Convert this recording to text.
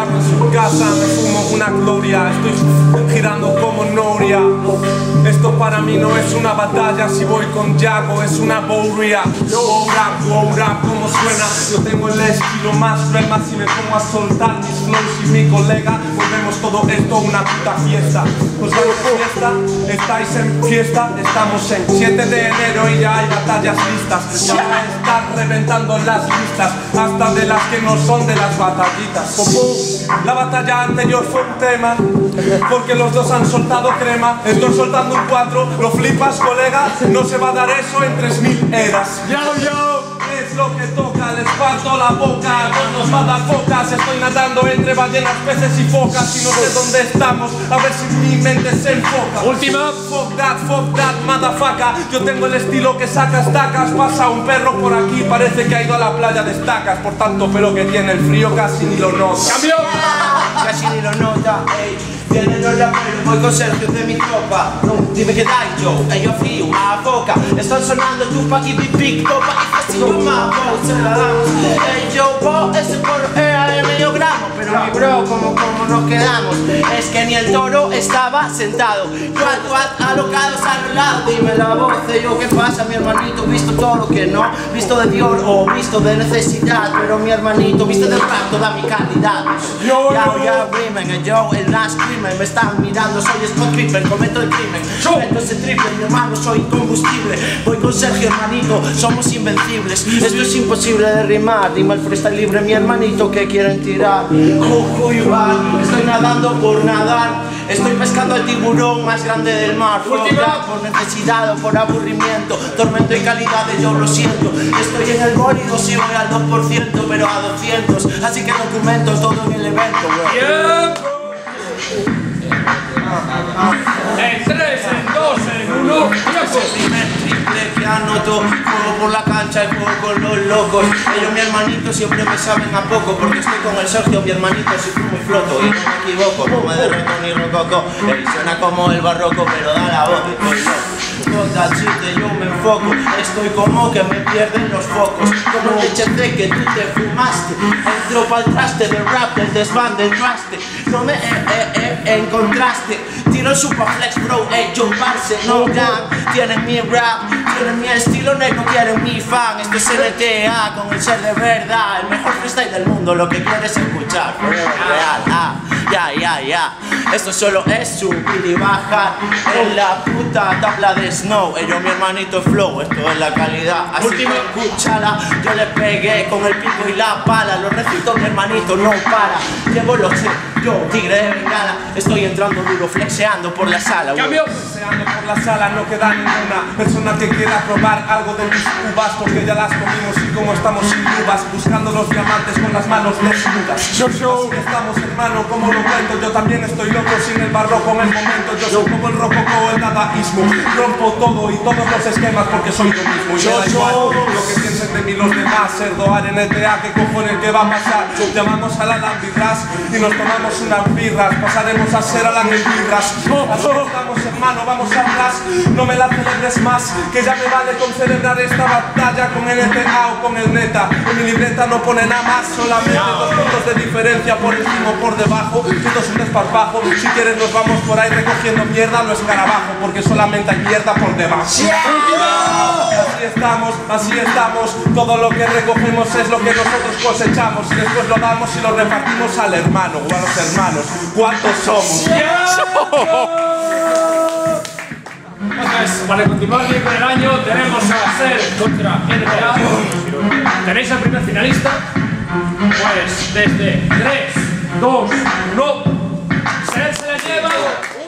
hago en su casa, me fumo una gloria, estoy girando como Noria. Esto para mí no es una batalla, si voy con Yago es una bourria. Wow rap, como suena, yo tengo el estilo más flema. Si me pongo a soltar mis flows y mi colega, volvemos todo esto una puta fiesta. Pues vamos de fiesta, estáis en fiesta, estamos en 7 de enero y ya hay batallas listas. Ya van a estar reventando las listas, hasta de las que no son de las batallitas. La batalla anterior fue un tema, porque los dos han soltado crema. Estoy soltando un 4, lo flipas colega, no se va a dar eso en 3000 eras. Es lo que toca, les parto la boca, no nos va a dar focas. Estoy nadando entre ballenas, peces y focas y no sé dónde estamos, a ver si mi mente se enfoca. Última. Fuck that, motherfucker. Yo tengo el estilo que saca estacas. Pasa un perro por aquí, parece que ha ido a la playa de estacas. Por tanto pelo que tiene el frío casi ni lo nota. ¡Cambio! Casi ni lo nota, ey. Vienen los raperos, voy con Sergio de mi copa. Dime qué dai, Joe, yo frío, una boca. Están sonando Tupac y Big Big Topa y casi yo más voz, se la damos. Ey, Joe, vos, ese porro era de medio gramo. Pero mi bro, como nos quedamos, es que ni el toro estaba sentado. What, alocados a los lados. Dime la voz, yo, ¿qué pasa, mi hermanito? Visto todo lo que no, visto de Dior o visto de necesidad. Pero mi hermanito, viste del rap toda mi calidad. Ya, Riemann, yo, el last crimen. Me están mirando, soy Scott Pippen, cometo el crimen. Meto ese triple, mi hermano, soy combustible. Voy con Sergio, hermanito, somos invencibles. Esto es imposible de rimar. Dime el freestyle libre, mi hermanito, que quieren tirar. Estoy nadando por nadar. Estoy pescando al tiburón más grande del mar. Por necesidad o por aburrimiento, tormento y calidad, yo lo siento. Estoy en el bólido, si voy al 2%, pero a 200. Así que documento todo en el evento, bro. En 3, en 2, en 1, ¡tiempo! Primer triple que anoto, juego por la cancha y juego con los locos. Ellos, mi hermanito, siempre me saben a poco, porque estoy con el Sergio, mi hermanito, si fumo y floto. Y no me equivoco, no me derroto ni rococo. Suena como el barroco, pero da la voz, estoy loco. Total chiste, yo me enfoco. Estoy como que me pierden los focos, como el HC que tú te fumaste. Entro pa'l traste del rap, del desván, del traste. No me encontraste. Tiro el superflex, bro, yo parce, no gang. Tienen mi rap, tienen mi estilo negro, quieren mi fan. Esto es NTA con el ser de verdad. El mejor freestyle del mundo, lo que quieres escuchar. Real, ya. Esto solo es subir y bajar en la puta tabla de Snow. Ellos, mi hermanito, flow, esto es la calidad. Así que escúchala, yo le pegué con el pico y la pala. Lo recito, mi hermanito, no para. Llevo los yo, tigre de bengala. Estoy entrando duro, flexeando por la sala. ¡Cambio! Flexeando por la sala, no queda ninguna persona que quiera probar algo de mis uvas, porque ya las comimos y como estamos sin uvas, buscando los diamantes con las manos desnudas. Así estamos, hermano, como lo cuento. Yo también estoy loco sin el barroco en el momento. Yo soy como el rococó, el dadaísmo. Rompo todo y todos los esquemas porque soy yo mismo. Y me da igual lo que piensen de mí los demás. Erdogan en NTA, ¿qué cojones qué va a pasar? Llamamos a la Lambirras y nos tomamos unas birras. Pasaremos a ser a la Birras. Así estamos, hermano, vamos atrás. No me la celebres más, que ya me vale con celebrar esta batalla con NTA o con el Neta. En mi libreta no pone nada más, solamente 2 puntos de diferencia por encima o por debajo. Esto es un desparpajo. Si quieres nos vamos por ahí recogiendo mierda, no escarabajo, porque solamente hay mierda por debajo. Así estamos. Todo lo que recogemos es lo que nosotros cosechamos y después lo damos y lo repartimos al hermano o a los hermanos. ¿Cuántos somos? Entonces, para continuar bien con el año, tenemos a SER contra NTA. ¿Tenéis al primer finalista? Pues desde 3, 2, 1. SER se le lleva